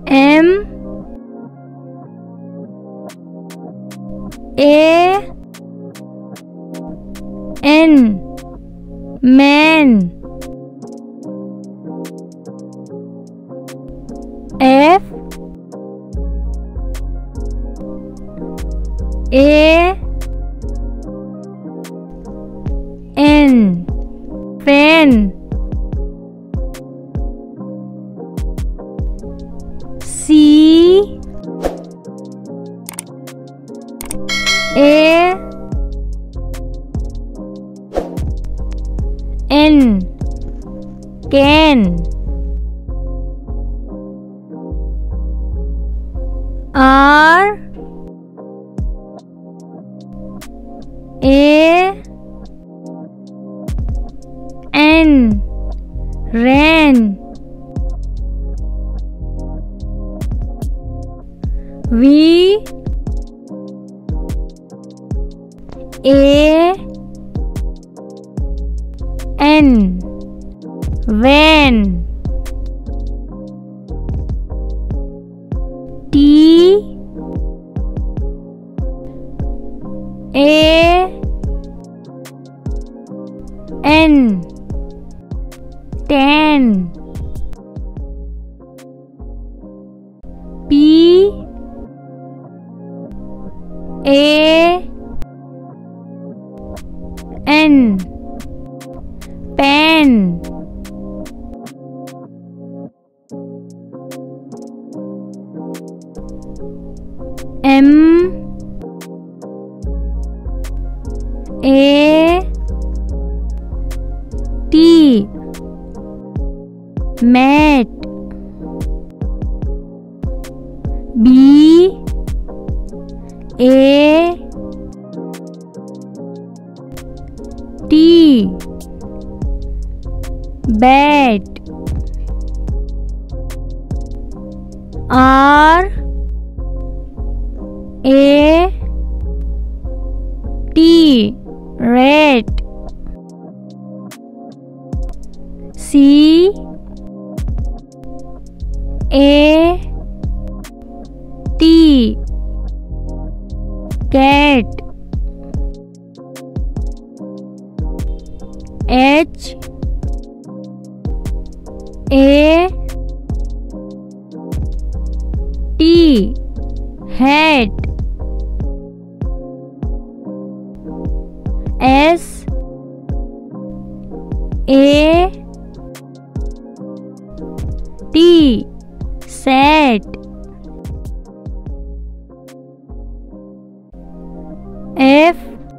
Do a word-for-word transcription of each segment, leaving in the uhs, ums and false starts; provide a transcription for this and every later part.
M A N man. F A N fan. C A N can. R A N ran. V A N van. T A N tan. P A N pan. M A T mat. B A T bat. R A T rat. C A T cat. H A T hat. S A T sat. F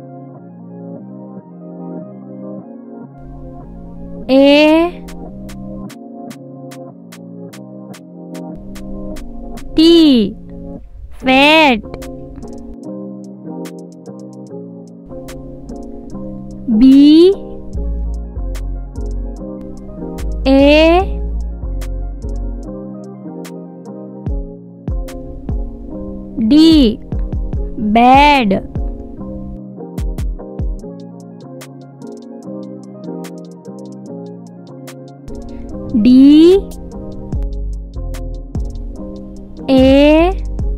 A T fat. B A D bad. D A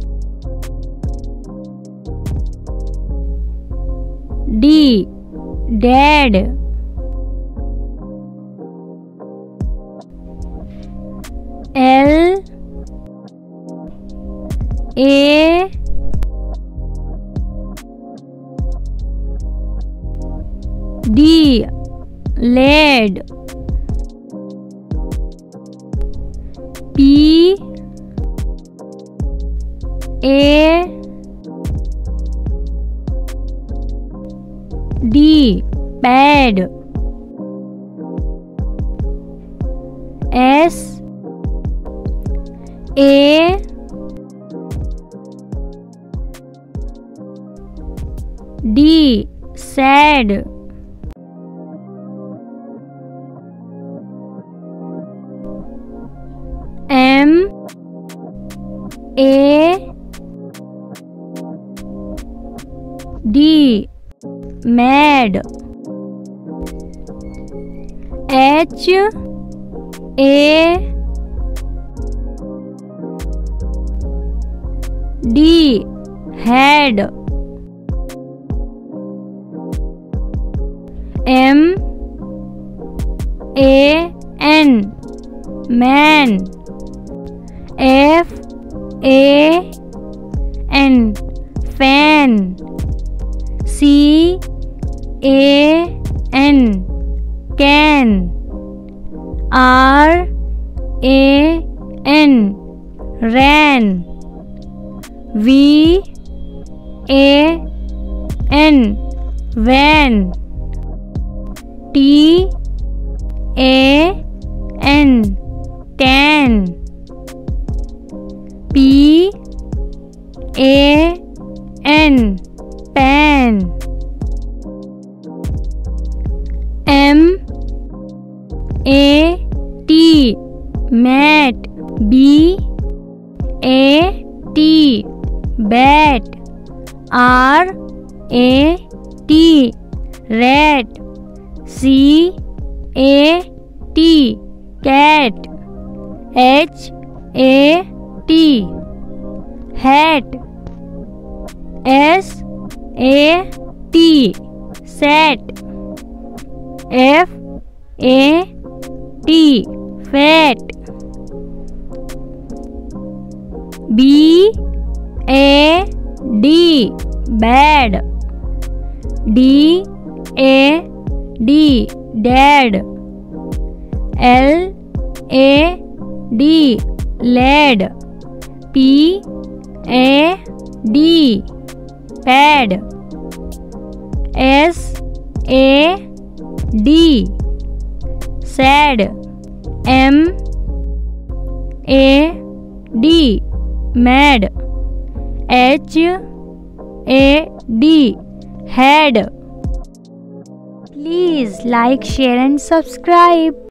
D dad. L A D lad. P A D pad. S A D sad. M A D mad. H A D. Head. M. A. N. Man. F. A. N. Fan. C. A. N. Can. R. A. N. Ran. V. A. N. Van. T. A. N. Tan. P. A. N. Pan. M. A. T. Mat. B. A. T. Bat. R. A. T. Rat. C. A. T. Cat. H. A. T. Hat. S. A. T. Sat. F. A. T. Fat. B. A. D. Bad. D. A. D. Dad. L. A. D. Lad. P. A. D. Pad. S. A. D. Sad. M. A. D. Mad. H. A. D. Had. Please like, share and subscribe.